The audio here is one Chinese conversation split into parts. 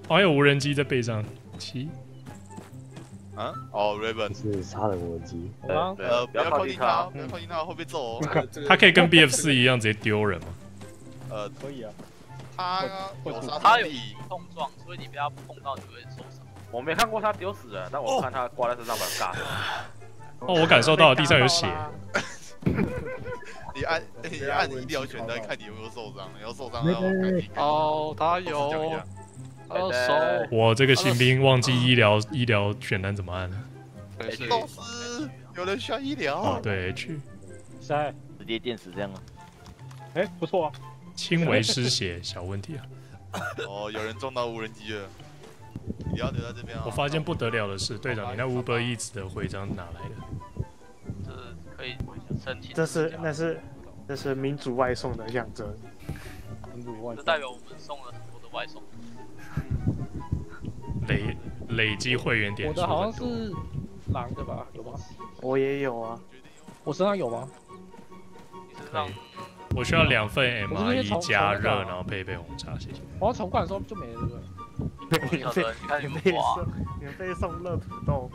还有无人机在背上7。 啊？哦 ，Raven 是杀人无人机。 不要靠近他，不要靠近他，会被揍哦。 他可以跟 BF4 一样直接丢人吗？ 可以啊。 他有杀他有伤力， 碰撞，所以你被他碰到你会受伤。 我没看过他丢死人，但我看他挂在身上把他尬死。 哦，我感受到了地上有血。 你按医疗选单，看你有没有受伤，你要受伤要赶紧。 哦，他有手。 我这个新兵忘记医疗选单怎么按了。 老师，有人需要医疗。 哦，对，去塞， 直接电死这样啊？ 哎，不错啊。 轻微失血，小问题啊。 哦，有人撞到无人机了。你要留在这边啊！ 我发现不得了的是，队长，你那 Uber Eats 的徽章哪来的？ 这可以申请。 这是民主外送的象征。 民主外送， 这代表我们送了很多的外送。 累积会员点数。 我的好像是狼的吧？有吗？ 我也有啊。 我身上有吗？ 你身上？ 我需要2份 MRE 加热，然后配一杯红茶，谢谢。 我要重灌的时候就没了，对不对？ 免费送热土豆。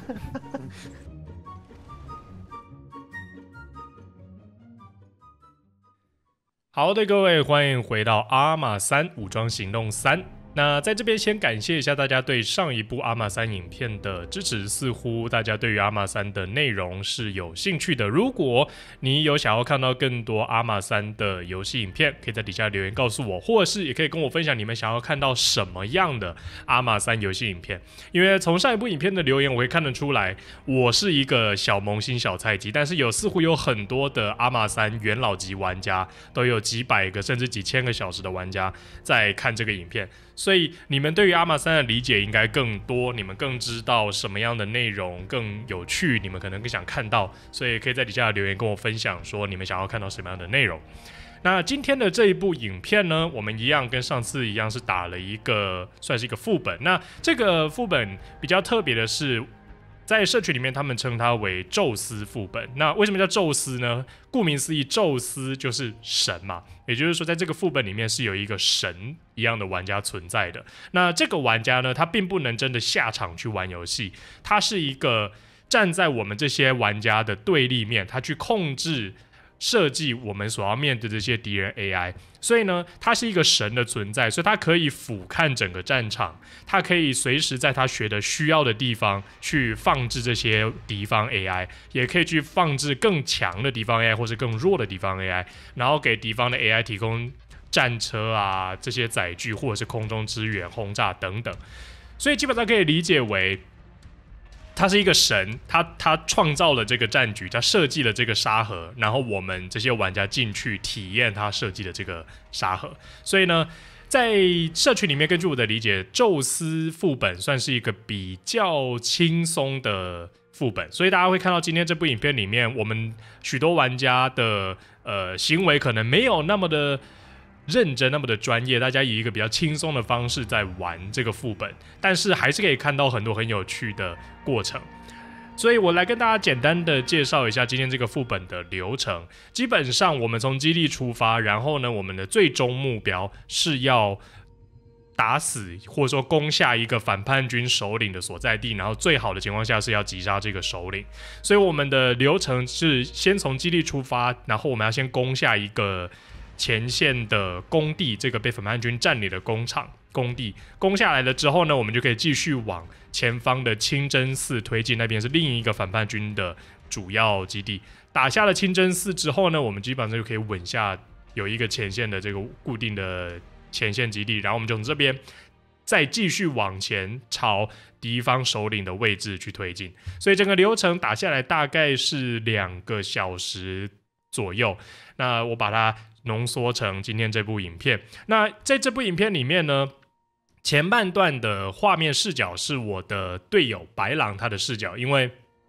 好的，各位，欢迎回到阿玛3武装行动3。那在这边先感谢一下大家对上一部阿玛3影片的支持，似乎大家对于阿玛3的内容是有兴趣的。如果你有想要看到更多阿玛3的游戏影片，可以在底下留言告诉我，或者是也可以跟我分享你们想要看到什么样的阿玛3游戏影片。因为从上一部影片的留言我会看得出来，我是一个小萌新小菜鸡，但是似乎有很多的阿玛3元老级玩家，都有几百个甚至几千个小时的玩家在看这个影片。所以你们对于阿玛3的理解应该更多，你们更知道什么样的内容更有趣，你们可能更想看到，所以可以在底下留言跟我分享说你们想要看到什么样的内容。那今天的这一部影片呢，我们一样跟上次一样是打了一个算是一个副本。那这个副本比较特别的是，在社群里面他们称它为宙斯副本。那为什么叫宙斯呢？顾名思义，宙斯就是神嘛，也就是说在这个副本里面是有一个神一样的玩家存在的。那这个玩家呢，他并不能真的下场去玩游戏，他是一个站在我们这些玩家的对立面，他去控制设计我们所要面对的这些敌人 AI， 所以呢，他是一个神的存在，所以他可以俯瞰整个战场，他可以随时在他觉得需要的地方去放置这些敌方 AI， 也可以去放置更强的敌方 AI 或是更弱的敌方 AI， 然后给敌方的 AI 提供战车啊这些载具，或者是空中支援、轰炸等等，所以基本上可以理解为，他是一个神，他创造了这个战局，他设计了这个沙盒，然后我们这些玩家进去体验他设计的这个沙盒。所以呢，在社群里面，根据我的理解，宙斯副本算是一个比较轻松的副本，所以大家会看到今天这部影片里面，我们许多玩家的行为可能没有那么的认真那么的专业，大家以一个比较轻松的方式在玩这个副本，但是还是可以看到很多很有趣的过程。所以我来跟大家简单的介绍一下今天这个副本的流程。基本上我们从基地出发，然后呢，我们的最终目标是要打死或者说攻下一个反叛军首领的所在地，然后最好的情况下是要击杀这个首领。所以我们的流程是先从基地出发，然后我们要先攻下一个前线的工地，这个被反叛军占领的工地攻下来了之后呢，我们就可以继续往前方的清真寺推进，那边是另一个反叛军的主要基地。打下了清真寺之后呢，我们基本上就可以稳下有一个前线的这个固定的前线基地，然后我们就从这边再继续往前朝敌方首领的位置去推进。所以整个流程打下来大概是2个小时左右。那我把它浓缩成今天这部影片。那在这部影片里面呢，前半段的画面视角是我的队友白狼他的视角，因为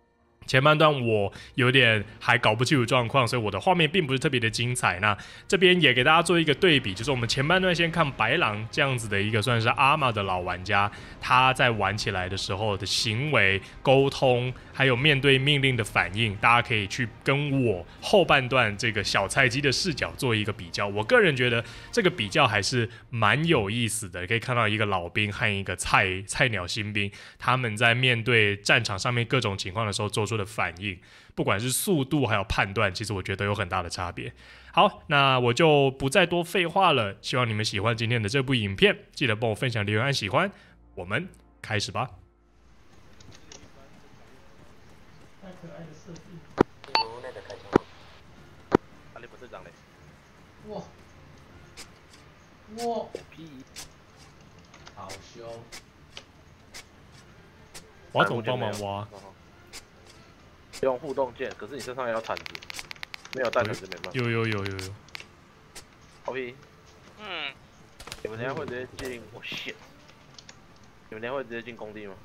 前半段我有点还搞不清楚状况，所以我的画面并不是特别的精彩。那这边也给大家做一个对比，就是我们前半段先看白狼这样子的一个算是阿玛的老玩家，他在玩起来的时候的行为、沟通，还有面对命令的反应，大家可以去跟我后半段这个小菜鸡的视角做一个比较。我个人觉得这个比较还是蛮有意思的，可以看到一个老兵和一个菜鸟新兵，他们在面对战场上面各种情况的时候做出的反应，不管是速度还有判断，其实我觉得有很大的差别。好，那我就不再多废话了，希望你们喜欢今天的这部影片，记得帮我分享、留言、按喜欢。我们开始吧。 太可爱的设计。 阿里不是长嘞？ 哇！哇！屁！好凶！ 我要怎么帮忙挖？ 用互动键，可是你身上也要铲子，没有带铲子没办法。 有。 好皮。你们等下会直接进？我 shit！ 你们等下会直接进工地吗？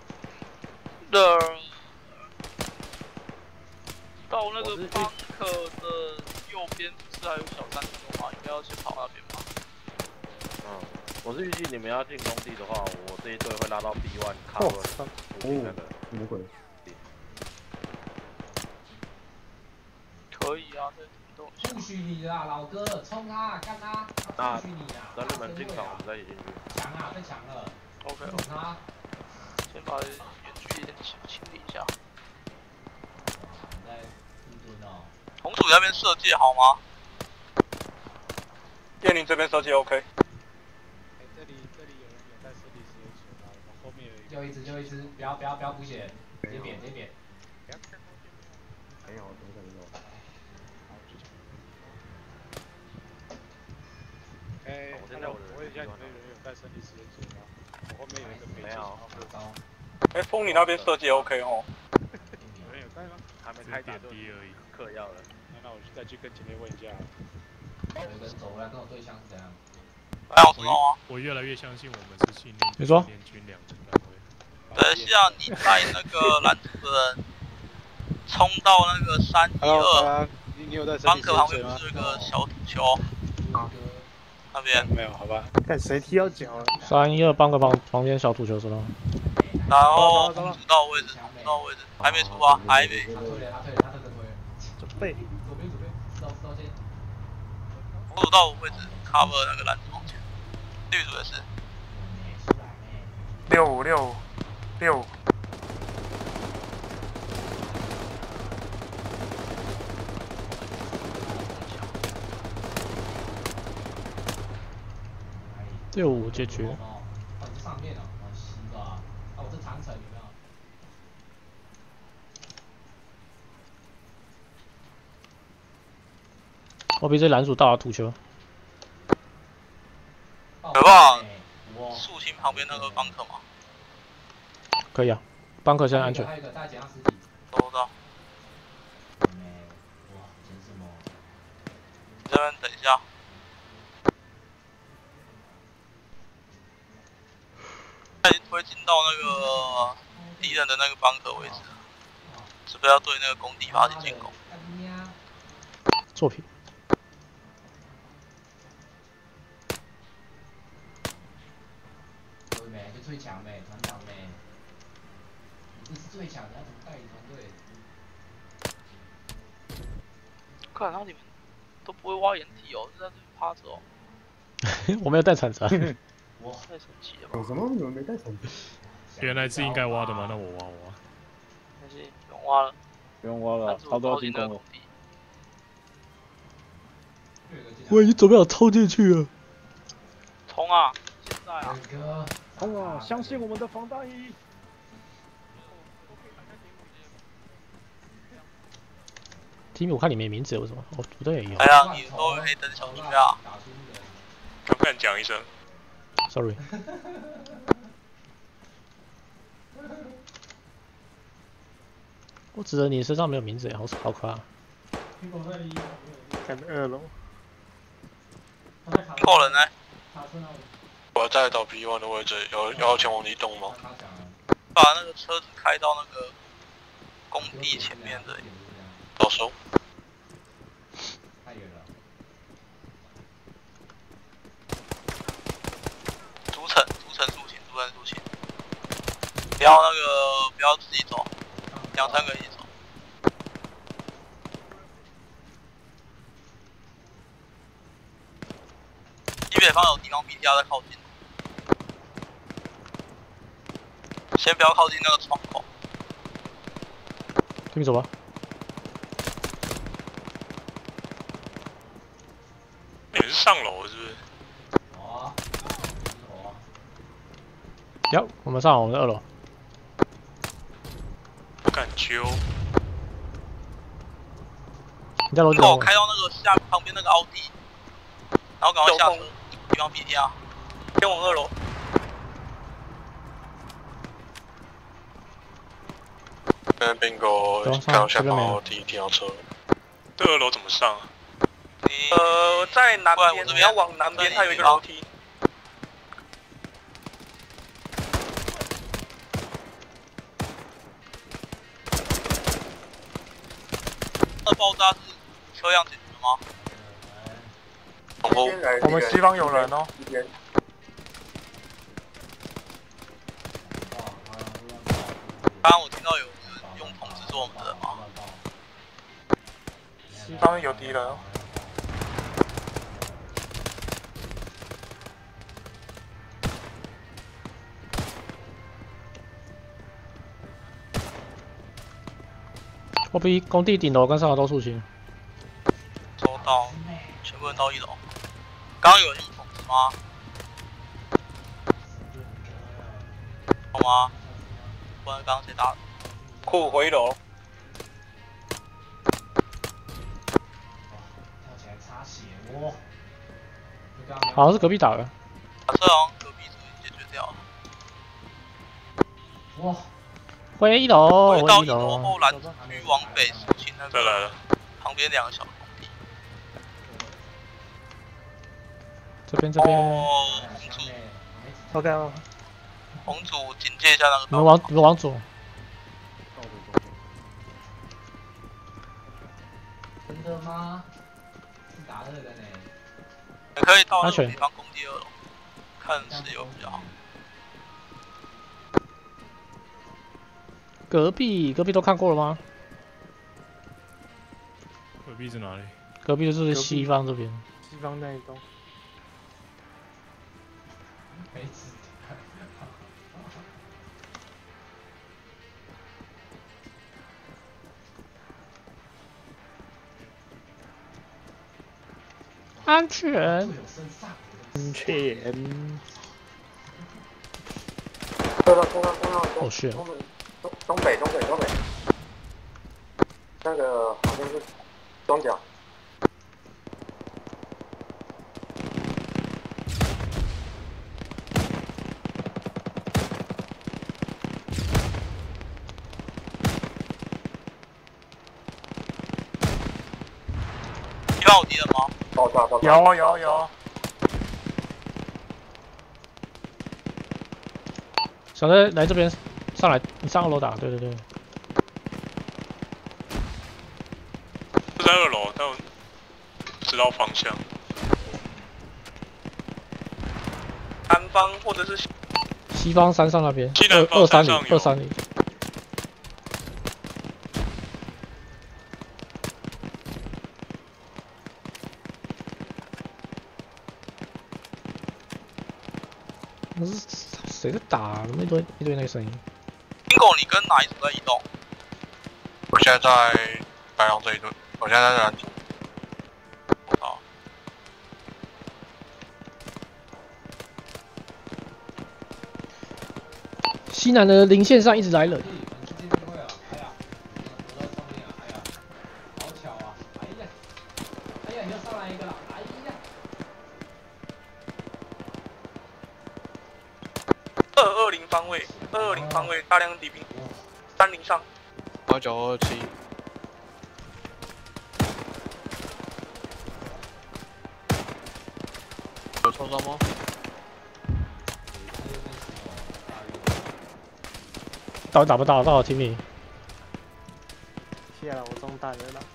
到那个邦克的右边不是还有小山丘吗？应该要先跑那边吧。 我是预计你们要进工地的话，我这一队会拉到 B1 cover 那个。 什么鬼？ 可以啊，这动一下。 不许你啦，老哥，冲他，干他！不许你啊！ 等你们进场，我们再一起进去。 强啊，太强了 OK， 他。 先把远距离的清理一下。 在护盾哦。 红薯那边射界好吗？ 叶林这边射击 OK。 这里有人有带设计师的球啊，我们后面有一个。 就一只，不要补血，直接扁。 没有，没有。 我问一下，你们有人有带设计师的球吗？我后面有一个飞机。没有。 风你那边射击 OK 哦。 有人有带吗？ 还没开打就嗑药了。 那我再去跟前面问一下。 有人走回来跟我对枪是怎样？ 我越来越相信我们是训练军两支单位。 等一下，你带那个蓝图的人冲到那个312， 你有带邦克旁边不是有个小土球？那边没有，好吧。 看谁踢到脚了 ？312邦克旁边小土球是吗？ 然后主到位置，还没出啊，还没。 他退了， 准备。 左边，知道先。 红土到我位置 cover 那个蓝图往前，绿组也是。 6566。 65解决。 哦，这上面哦，是吧？我这长城有没有？ 我比这蓝鼠大土球。 有吧？树青旁边那个邦克吗？ 可以啊，邦克现在安全。 还有一个大减压尸体。 收到。 哇，捡什么？ 这边等一下。已经推进到那个敌人的那个邦克位置了，是不是要对那个工地发起进攻？ 作品。 对没？就最强没，团长没。你不是最强，你要怎么带领团队？ 看到你们都不会挖掩体哦，是在这里趴着哦。 我没有带铲子啊。 哇，太神奇了吧！ 有什么？你们没带铲子？ 原来是应该挖的吗？那我挖。 没事，不用挖了。 不用挖了，他都要进攻了。 我已经准备好冲进去了。 冲啊！现在啊！ 冲啊！相信我们的防弹衣。 提米，我看你没名字，为什么？哦，不对，有。 哎呀，你都黑灯小猪呀！ 敢不敢讲一声 ？Sorry。我指着你身上没有名字，好可爱。 看2楼。 扣人呢？ 我在到 B1 的位置，要前往移动吗？ 把那个车子开到那个工地前面的， 到手。 太远了。 主城入侵，不要不要自己走，2、3个一起走。西北方有敌方 BTR 在靠近，先不要靠近那个窗口。 这边走吧。 你是上楼是不是？ 哦。 有，我们上我们的2楼。 不敢揪。 你在楼顶。 我开到那个旁边那个凹地，然后赶快下车，敌方 BTR，先往2楼。 跟 Bingo 看到下方凹地停到车。这2楼怎么上啊？ 在南边，你要往南边，它有一个楼梯。那爆炸是车辆解决吗？ 我们西方有人哦。 刚刚我听到有人用筒子做我们的人吗？ 西方有敌人哦。 我比工地顶楼跟上楼都肃清。 收到，全部人到1楼。刚刚有人用筒子吗？有吗？不然刚刚谁打的？ 库回楼。 跳起来擦血窝。 好像是隔壁打的。 打车好像隔壁解决掉了。 哇！ 回1楼， 回到 1 1楼后，蓝区往北肃清那再来了。 旁边2个小工地。 这边。 哦，红组 OK。 红组警戒一下那个。 你们往左。 真的吗？是打2个呢。 你可以到那个地方攻第2楼，看谁有比较好。 隔壁都看过了吗？ 隔壁是哪里？ 隔壁就是西方这边。 西方那一栋。 没子弹。 安全。哦是。 东北，那个好像是东角。 地方有敌人吗？ 有。 小的来这边上来，你上2楼打，对。 是在2楼，但我知道方向。 南方或者是西方山上那边。 西南方山上有。 230里。那是谁在打？怎么一堆那个声音？ Bingo， 你跟哪一组在移动？ 我现在在白狼这一队，我现在在蓝组。 好。 西南的零线上一直来人。 好巧啊！哎呀，又上来一个了！哎呀。 220方位，大量敌兵，30上 8927。有创伤吗？ 打不到，听你。 中弹了啦。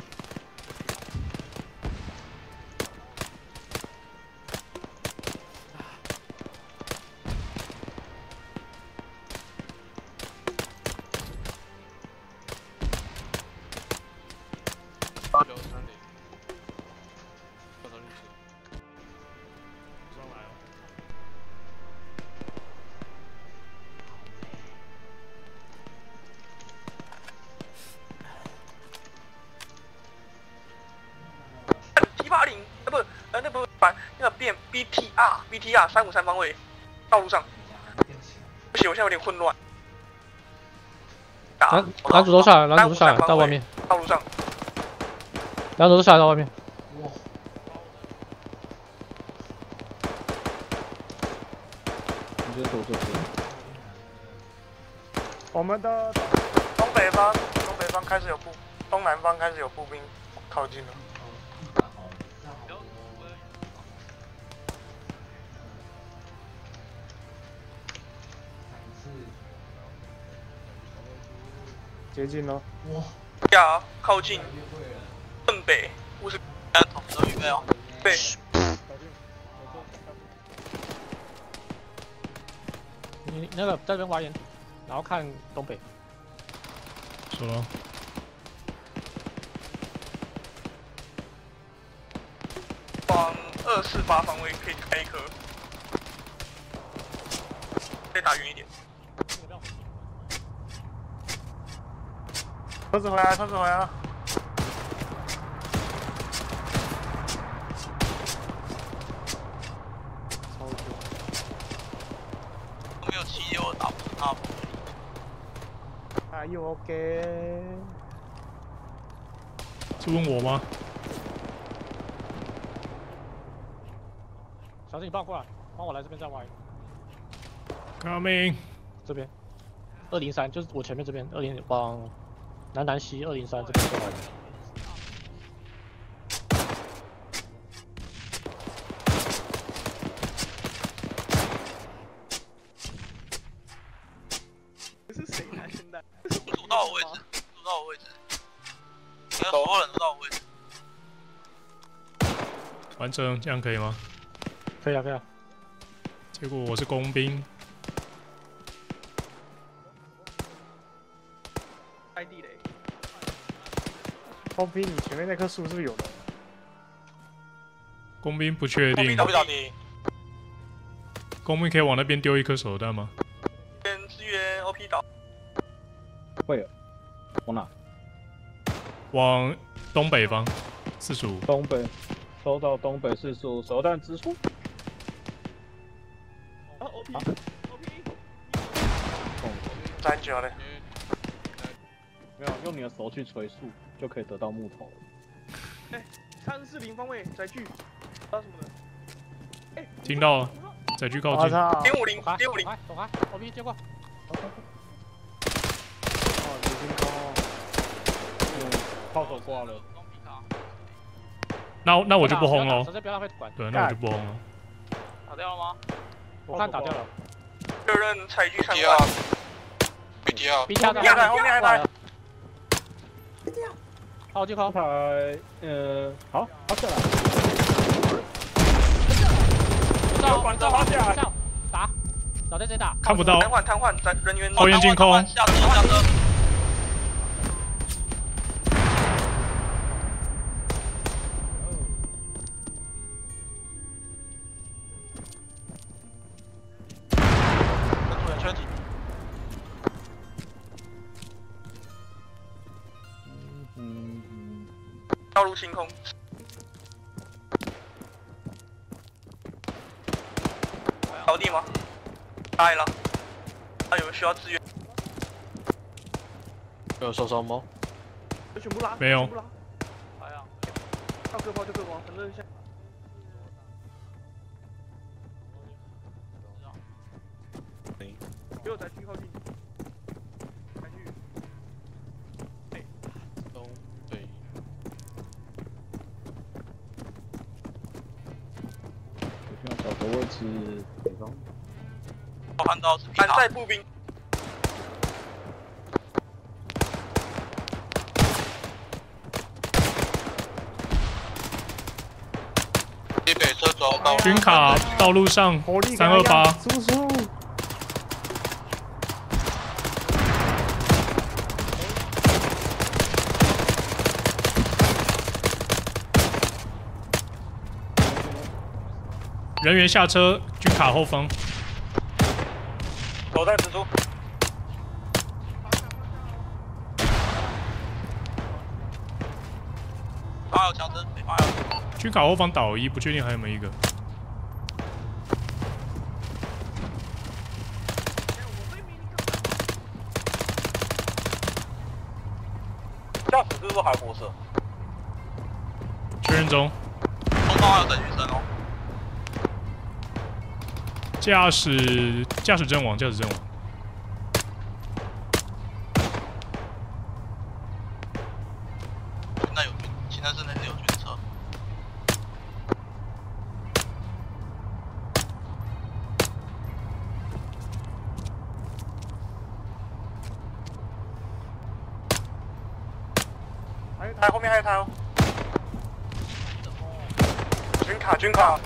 T80，不，那不是那个变 BTR 353方位，道路上。不行，我现在有点混乱。 男主都下来，男主都下来，到外面。 道路上。 男主都下来到外面。 哇！ 你就走这边。 我们的东北方开始有东南方开始有步兵靠近了。 接近了。 哇！ 呀，靠近正北50，同时都预备哦。对。 你那个在这边挖眼，然后看东北。 说了。 往248方位可以开一颗，再打远一点。 车子回来，车子回来了。 我没有气力，我打不死他。 Are you OK？ 是问我吗？ 小心你帮我过来，帮我来这边再挖一个。 Coming。 这边203就是我前面这边20往。 南西203这边过来的。 是谁啊？现在？ 堵到我位置，堵到我位置，应该所有人都到我位置。 完成，这样可以吗？ 可以啊，可以啊。 结果我是工兵。 开地雷。 工兵，你前面那棵树是不是有人？ 工兵不确定。 工兵倒地。 工兵可以往那边丢一颗手弹吗？ 先支援 OP 岛。 会有。往哪？ 往东北方，45。 东北，收到东北45，手弹支出。 啊 OP。 站久了。 没有，用你的手去锤树，就可以得到木头了。 哎，340方位载具，到什么的？哎， 听到了，载具靠近。 点50， 走开 ，OP 接过。 哦，已经高。 炮手挂了。 那我就不轰了。 直接不要浪费管。 对，那我就不轰了。 打掉了吗？ 我看打掉了。 确认载具上挂。BTR。 BTR 在后面还在。 好，进口。 好，好下来。 管道下来。打，找在这打。 看不到。 瘫痪，在人员。 后援进空。 下车。人员车底。 道路清空。倒地吗？打了。他有需要支援？ 有受伤吗？ 全部拉。 没有。 哎呀，要各包就各包，反正现。给我载具靠近。载具。 东北。 我需要找个位置，北方。 我看到是反载步兵。 道。 军卡道路上328。 叔叔。 人员下车，军卡后方。 手弹直出。 发有枪声，没发有。 军卡后方倒一，不确定还有没有一个。 驾驶是不是还活着？ 确认中。 东方还有等女生哦。 驾驶阵亡，驾驶阵亡。 现在有军，现在是那里有军车。 还有一台，后面还有一台哦。军卡。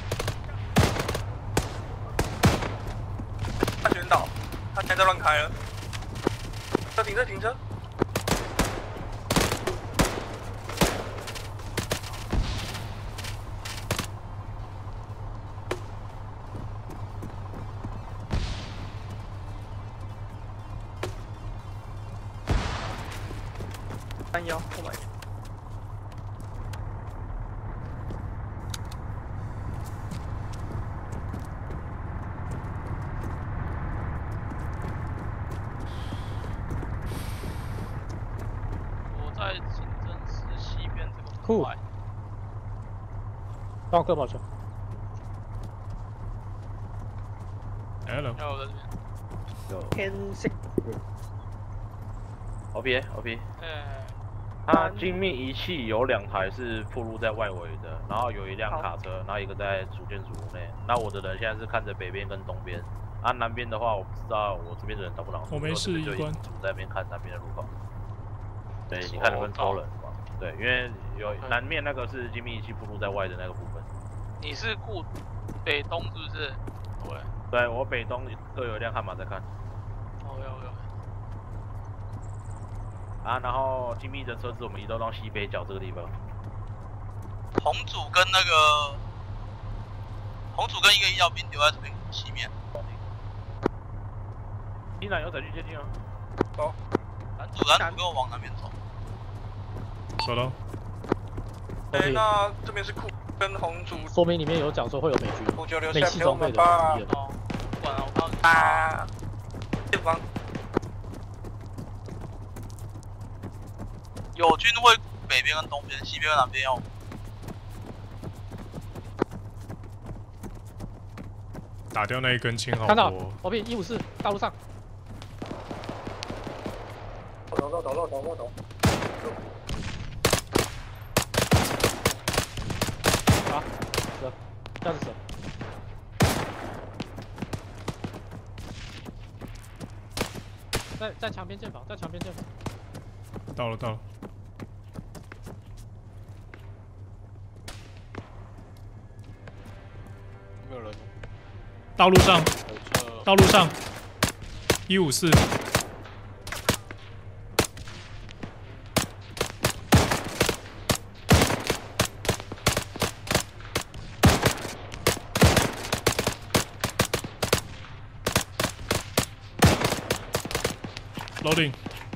他全倒，他现在乱开了。停车。31后面。 在行政室西边这个酷，帮我割保球。 Hello， 还有在这边。 有。 天性。 OP。它精密仪器有2台是暴露在外围的，然后有一辆卡车，然后一个在主建筑物内。那我的人现在是看着北边跟东边，南边的话我不知道我这边的人挡不挡。 我没事，一关。 在那边看南边的路况。对，你看能不能抽人嘛？对，因为有南面那个是精密仪器暴露在外的那个部分。 你是顾北东是不是？ 对，我北东各有一辆悍马在看。 OK。 然后精密的车子我们移动到西北角这个地方。 红组跟一个医疗兵留在这边西面。 依然有载具接近啊。 走。 蓝组跟我往南边走。 收到。 那这边是酷跟红组。 说明里面有讲说会有美军，美系装备的。 哦，不管了，我告诉你。前方。友军会北边跟东边，西边跟南边要。 打掉那一根青好看到，OP154道路上。 走。 好，走，这样子走。在墙边建房， 到了。 没有人。 道路上，154。Loading。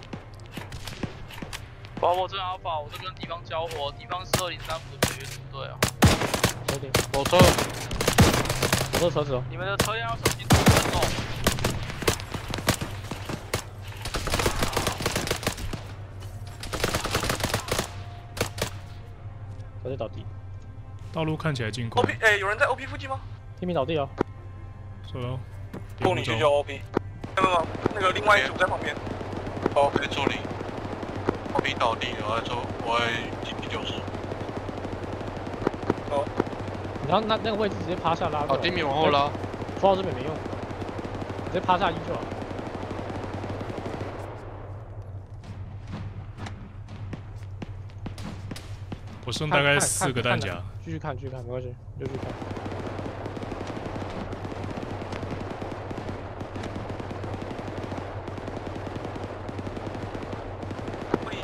我正要把我这跟敌方交火，敌方是2035的北约部队啊。 火车子哦。 你们的车辆要小心突然哦。 直接倒地。 道路看起来进攻。 OP， 有人在 OP 附近吗？ 天明倒地哦。 收到。 助理去救 OP。没有，那个另外一组在旁边。 OK， 助理。OP 倒地，我在第9组。 哦。 然后那个位置直接趴下拉。 哦，地米往后拉。 戳到这边没用，直接趴下一就好。 我剩大概4个弹夹。 继续看，没关系，就去看。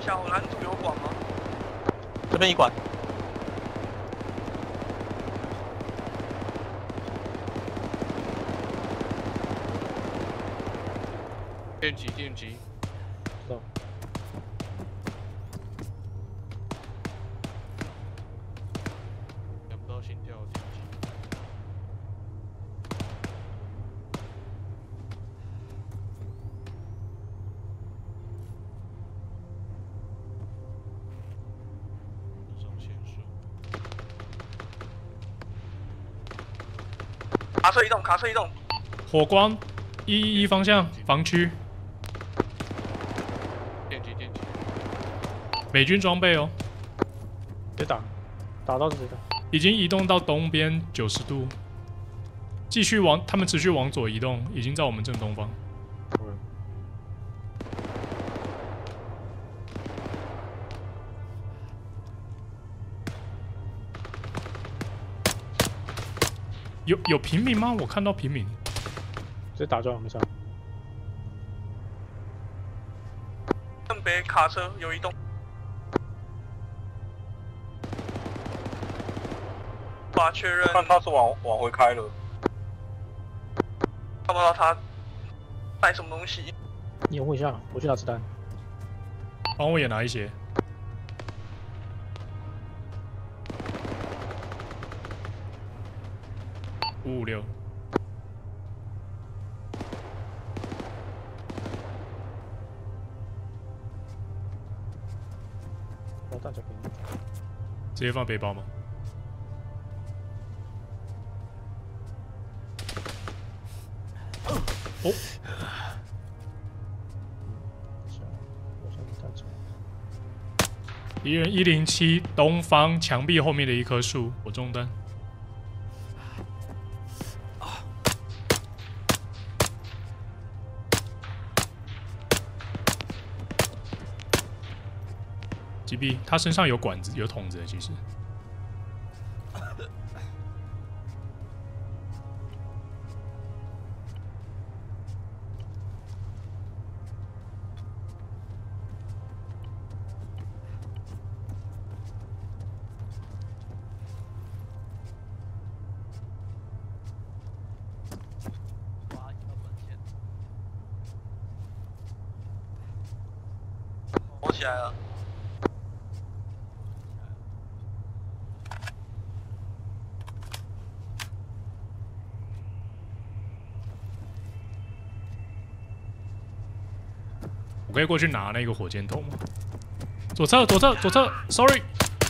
小蓝组有管吗？这边一管。 电击，电击。 走。 量不到心跳，电击。上线数。 卡车移动，卡车移动。 火光，111方向防区。 电击，电击。 美军装备哦。 别打，打到直接打。 已经移动到东边90度，继续往他们持续往左移动，已经在我们正东方。有平民吗？我看到平民。 直接打就好，没事。 正北卡车有移动。把确认。 看他是往回开了。 看不到他带什么东西。 你掩护一下，我去拿子弹。 帮我也拿一些。556。 我大家给你。 直接放背包吗？哦。敌人107东方墙壁后面的一棵树，我中弹。击毙，他身上有管子，有筒子的，其实。 火起来了。 我可以过去拿那个火箭筒吗？左侧，左侧，左侧 ，sorry。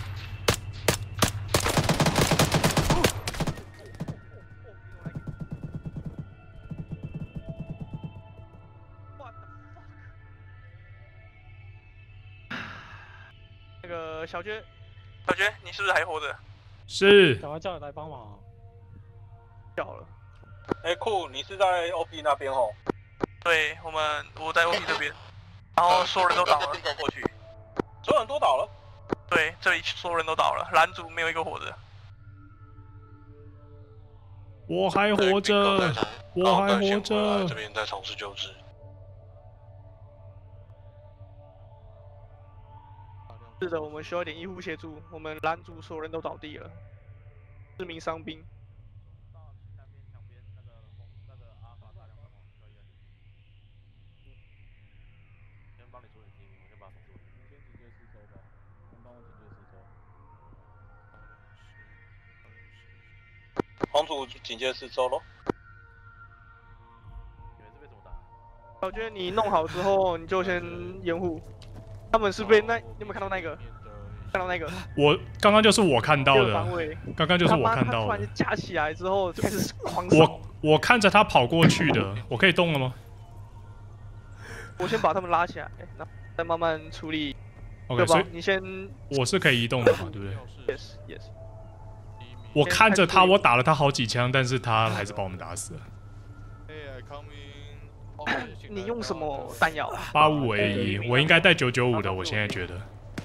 那个小娟，小娟，你是不是还活着？ 是。 赶快叫人来帮忙。 叫了。 哎，酷，你是在 OP 那边哦？ 对，我在 OP 这边，然后所有人都倒了， 过去，所有人都倒了。 对，这里所有人都倒了，蓝组没有一个活着。 我还活着，我还活着。 这边在尝试救治。 是的，我们需要一点医护协助。我们蓝组所有人都倒地了，4名伤兵。 黄组警戒四周咯。 小娟，你弄好之后，你就先掩护。他们是被你有没有看到那个？看到那个？ 我刚刚就是我看到的，刚刚就是我看到的。 他突然就架起来之后就开始狂扫。 我看着他跑过去的，我可以动了吗？ 我先把他们拉起来，然后再慢慢处理。 OK， 所以你先。 我是可以移动的嘛，对不对 ？Yes。 我看着他，我打了他好几枪，但是他还是把我们打死了。 你用什么弹药 ？85A1，我应该带995的，我现在觉得。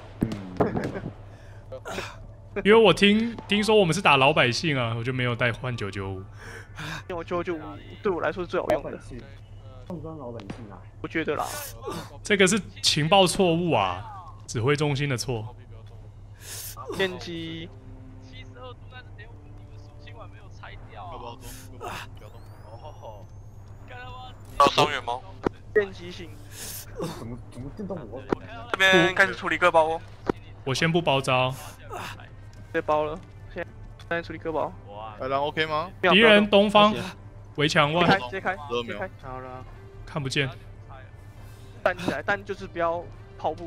因为我听说我们是打老百姓啊，我就没有带换995。 因为995对我来说是最好用的。 放装老百姓啊！ 我觉得啦。 这个是情报错误啊！ 指挥中心的错。 电机。 72度那是点你们今晚没有拆掉啊！ 不要动，不要动。 哦，干他妈！ 到伤员吗？ 电机型。 怎么电动我？ 这边开始处理各包哦。 我先不包招。 别包了，现在处理各包。 海狼 OK 吗？ 敌人东方围墙外。 直接开，直接开。 好了， 看不见。 站起来，但就是不要跑步。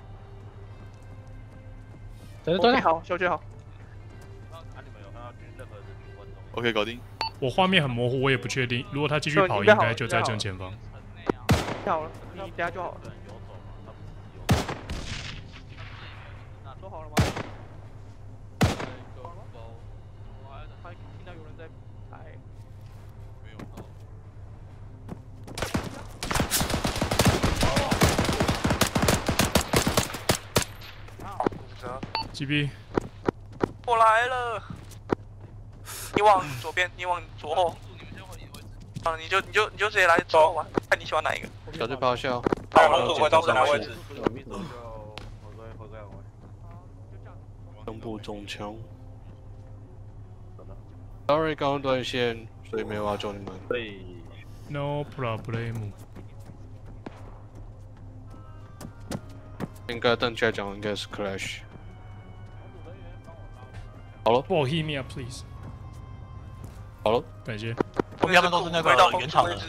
等着蹲好，修学好。 OK， 搞定。 我画面很模糊，我也不确定。如果他继续跑，应该就在正前方。 好了，你等下就好了。说好了吗？我还听到有人在拍。 没有。 GB， 我来了。你往左边，你往左后。啊，你就直接来左后玩，看你喜欢哪一个。 小队咆哮。 好，我们回到哪位置？ 中部中枪。Sorry， 刚刚断线，所以没有要救你们。 对。 No problem。 应该正确讲应该是 Clash。好了。 Bohemia please。 好了， 感谢。 我们要的都是那个原厂的。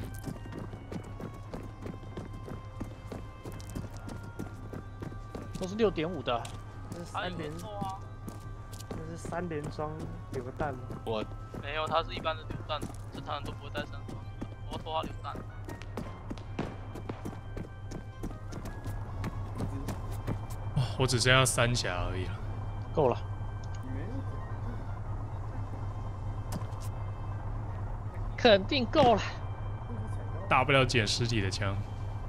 都是6.5的。 这是3连，这是3连装榴弹吗？ 我没有，它是一般的榴弹，正常人都不会带身上。我拖它榴弹。 我只剩下3峡而已了。 够了。 肯定够了， 大不了捡尸体的枪。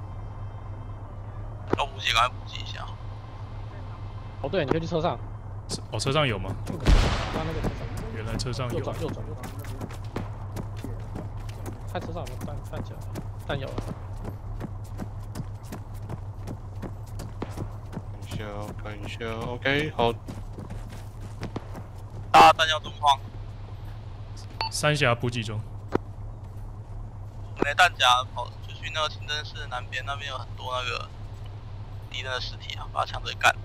要补给，赶快补给一下。 哦，对，你可以去车上。 哦，车上有吗？ 那个车上。 原来车上有。 右转。看车上有没有弹起来，弹有了。 看一下 ，OK， 好。 大弹药状况。 3峡补给中。 我们的弹夹跑就去那个清真寺南边，那边有很多那个敌人的尸体啊，把枪队干。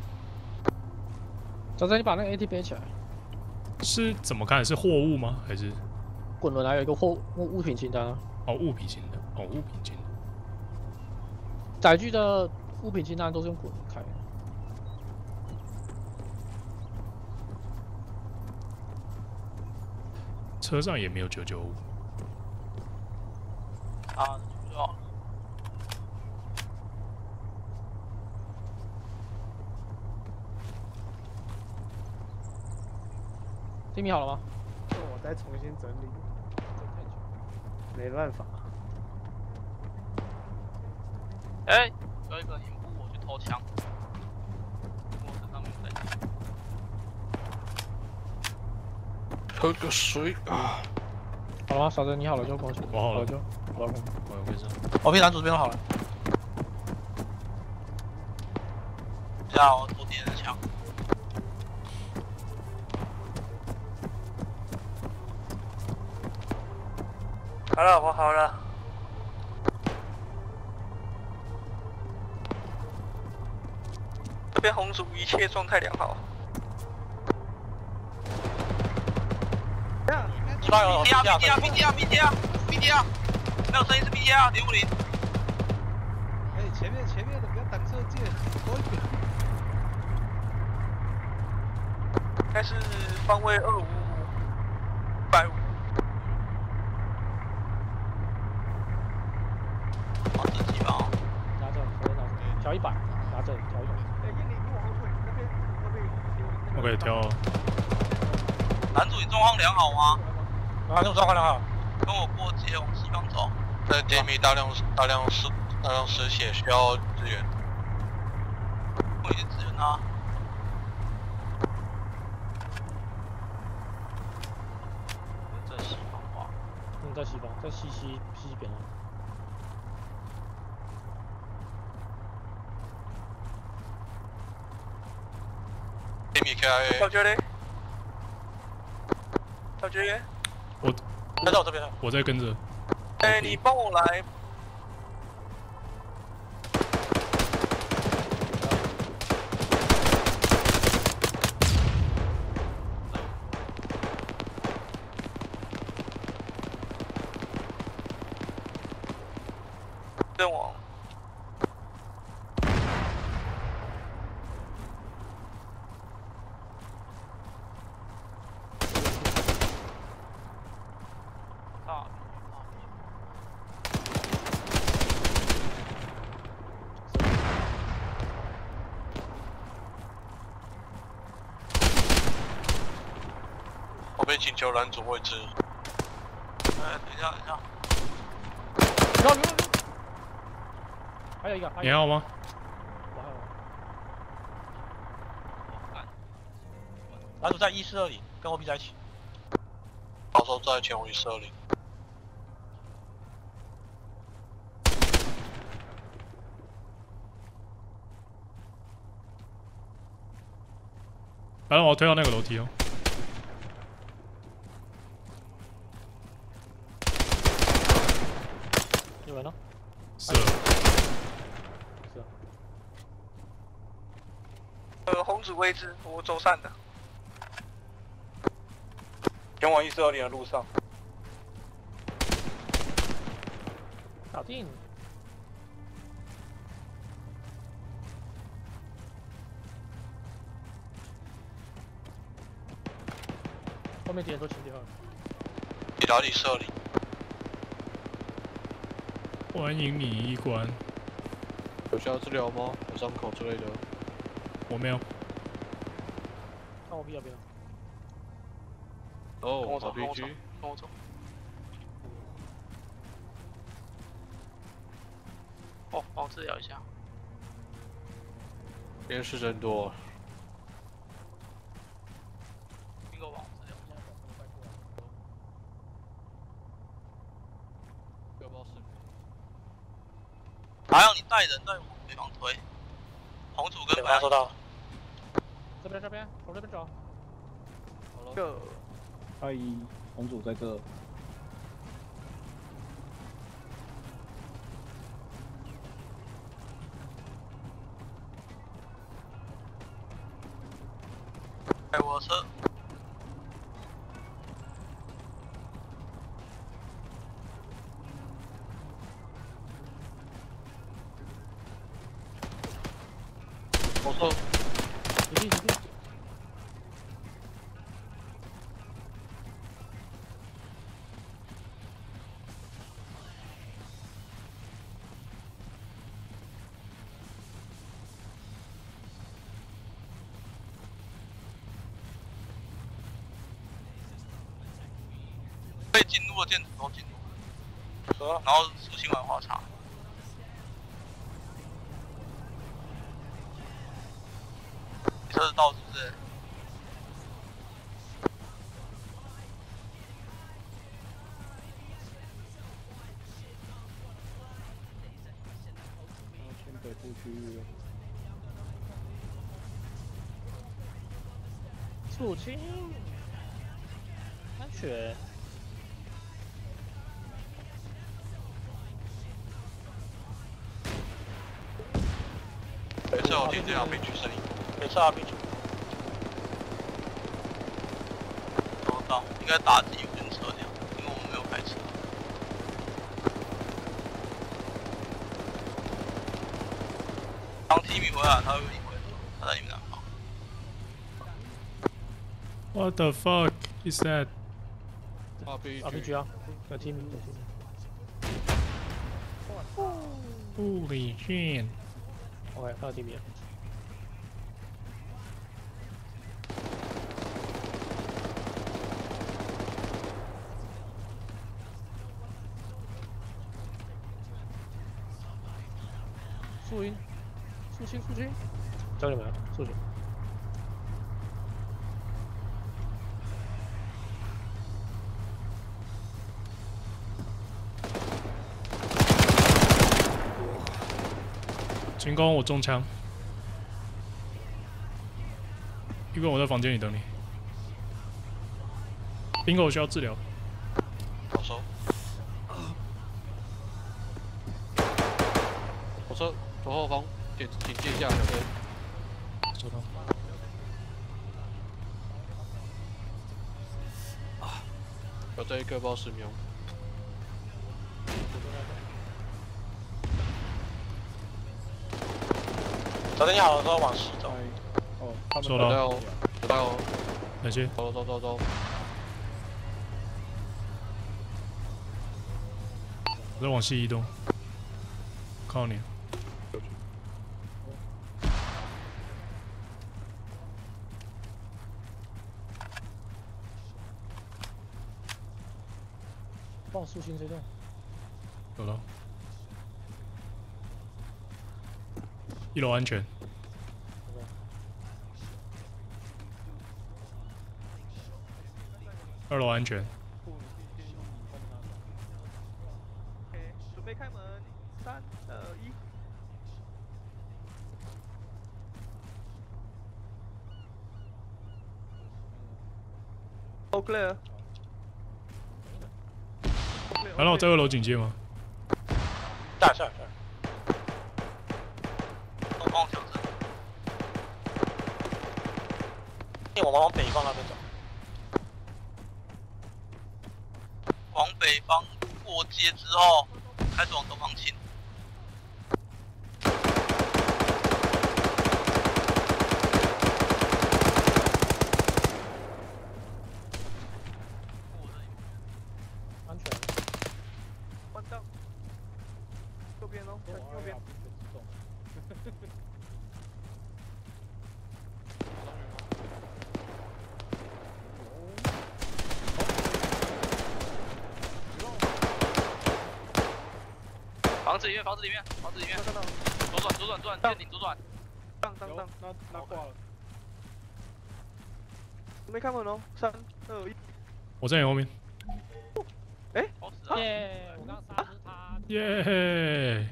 仔仔，你把那个 AT 背起来。 是怎么看？是货物吗？还是滚轮还有一个物品清单啊？ 哦，物品清单，哦，物品清单。 载具的物品清单都是用滚轮开的。 车上也没有995。 啊，就好了。 地名好了吗？ 我再重新整理，没办法。 哎，有一个掩护我去偷枪，我身上没有带枪。 喝个水啊！ 好了吗？傻子，你好了就过去。 我好了就。 我有回事。 我被男主这边好了。这样我偷敌人的枪。好了，我好了。这边红组一切状态良好。BTR，没有声音是 BTR050。 哎，前面的不要挡车界，多一点。 应该是方位255，150。好，这几包。 拿着，调100，拿着调100。 哎，英里，你往后退，那边。 OK， 调。 男主，你状况良好吗？ 男主状况良好。 跟我过街往西方走。 在街面大量失血，需要支援。 我也支援他。在西方吧？ 在西方，在西边啊。 KIA。 小杰嘞？小杰耶？ 他在我这边了。 我在跟着。 哎，你帮我来。阵亡。 我被请求拦阻位置。 等一下。 还有一个。 你还好吗？ 我还有。 男主在142里，跟我比在一起。 保守在前往140。 反正我要推到那个楼梯哦。 有人呢？ 是了。 红组位置，我走散的。 前往142里的路上。 搞定。后面敌人都清掉了。 抵达140里。 欢迎你医官。 有需要治疗吗？有伤口之类的？ 我没有。 看我必要不要？ 哦，好 PG。 跟我走。哦，帮我治疗一下。 边是真多。 一个帮我治疗。 要不要视频？ 还要你带人在往北方推。红组跟白。 收到。 这边，从这边走。 好了。 个。 嗨，红组在这。 开我车。 我说。 一定。 被进入的电子都进入，然后属性玩花茶。你车子到是不是？ 签北部区域了。 肃清。安全。 没事，我听见RPG声音。 没事，RPG。 收到，应该打击跟车辆，因为我们没有开车。当 Timmy 回来，他会跟你回合，他在你们南方。 What the fuck is that? RPG 啊，有 Timmy。 Holy shit! OK， 看到 Timmy 了。肃清，交你们了，肃清。 进攻，我中枪。 一个我在房间里等你。bingo 需要治疗。 好收。火车左后方，警戒一下，小飞。 收到。 有这一个报10秒。 昨天好的时候往西走。 哦，他们收到。 有到哦。 感谢。 走。 我在往西移动，看到你。 帮我竖心这段。 有了。1楼安全。2楼安全。 准备开门，3、2、1。All clear。 然后我在2楼警戒吗？ 下。东方调整。我们往北方那边走。往北方过街之后，开始往东方倾。 安全。 关档。右边哦，右边。 房子里面。左转，建顶左转。 当，那挂了。准备开门哦，3、2、1。 我在你后面。 哎， 耶！我刚杀死他。 耶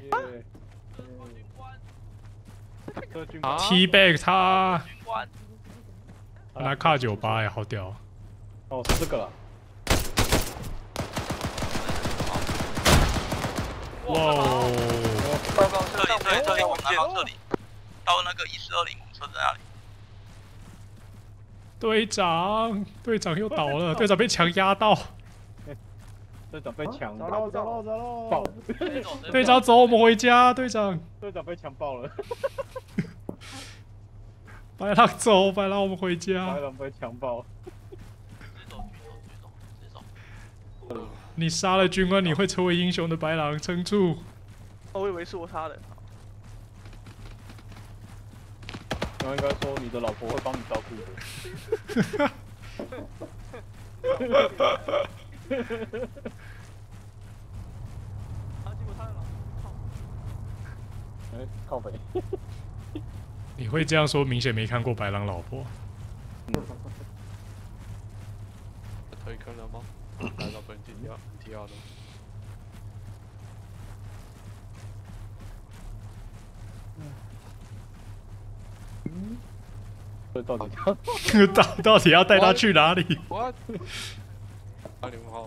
啊 ！T back 他。拿卡98哎，好屌。 哦，是这个了。 哇哦！ 这里往南方这里，到那个1420公车在那里。 队长又倒了，队长被强压到。 队长被强走喽！ 爆！ 队长走，我们回家。队长被强爆了。 白狼走，白狼我们回家。 白狼被强爆。 直走。 你杀了军官，你会成为英雄的，白狼，撑住！ 我以为是我杀的。 然后应该说你的老婆会帮你照顾的。 结果他了。 靠北。 你会这样说，明显没看过白狼老婆。 推坑了吗？来到本地亚的。 这到底要带他去哪里 ？What？ 205号。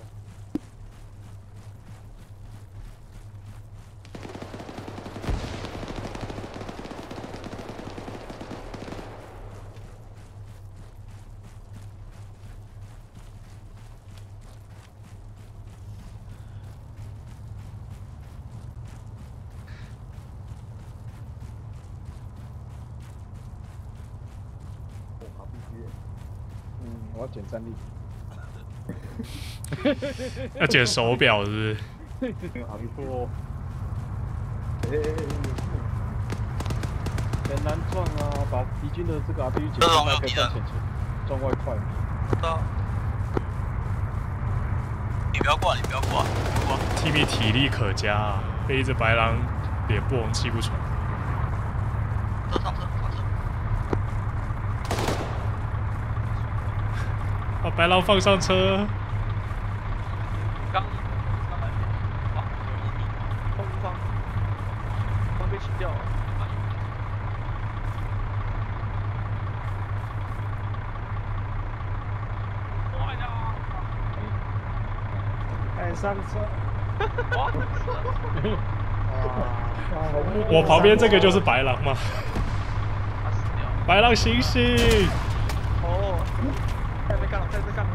我要捡战力。 要捡手表是不是？ 还不错。很难赚啊！把敌军的这个 RPG 捡出来可以赚钱，赚外快。 你不要挂。 Timmy 体力可嘉啊，背着白狼脸不红气不喘。 上车。 把白狼放上车。 刚被清掉了。 上车。 我旁边这个就是白狼吗？白狼醒醒！ 哦，开始干了，开始干了。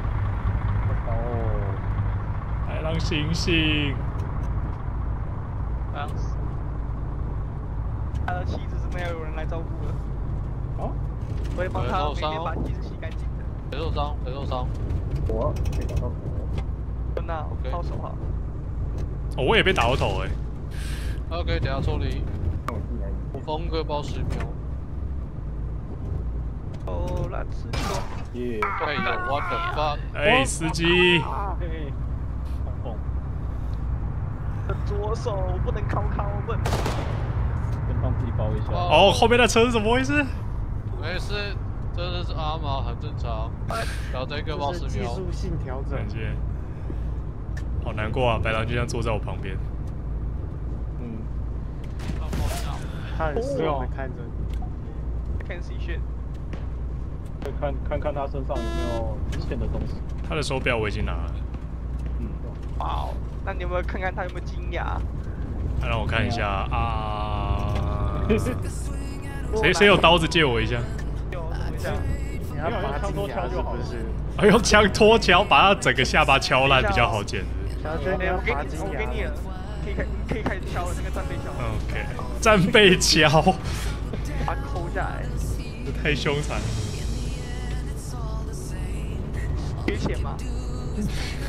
哦， 白狼醒醒！ 白狼死。他的妻子真的要有人来照顾了。 哦， 我会帮他每天把机子洗干净的。 谁受伤？谁受伤？ 我没打到头。 那抛手哈。 哦，我也被打到头哎。 OK， 等下抽离。我峰哥包10秒。 哦，来吃狗。 耶！ 哎呦 ，What the fuck！ 哎，司机。 左手不能靠问。 先帮自己包一下。 哦，后面的车是怎么回事？ 没事，真的是阿玛，很正常。然后这个包10秒。 技术性调整。 感谢。好难过啊，白狼就这样坐在我旁边。 嗯。 他很失望的看着你。 看视线。 看看他身上有没有值钱的东西。 他的手表我已经拿了。 嗯。 哇哦，那你有没有看看他有没有金牙？ 让我看一下啊。谁有刀子借我一下？ 有，等一下。 你要拔金牙是不是？ 用枪托敲，把他整个下巴敲烂比较好捡。 小娟，你要拔金牙。 我给你了，可以开始敲了，那个战备敲。 OK， 战备敲。 把它抠下来。 这太凶残了。 缺钱吗？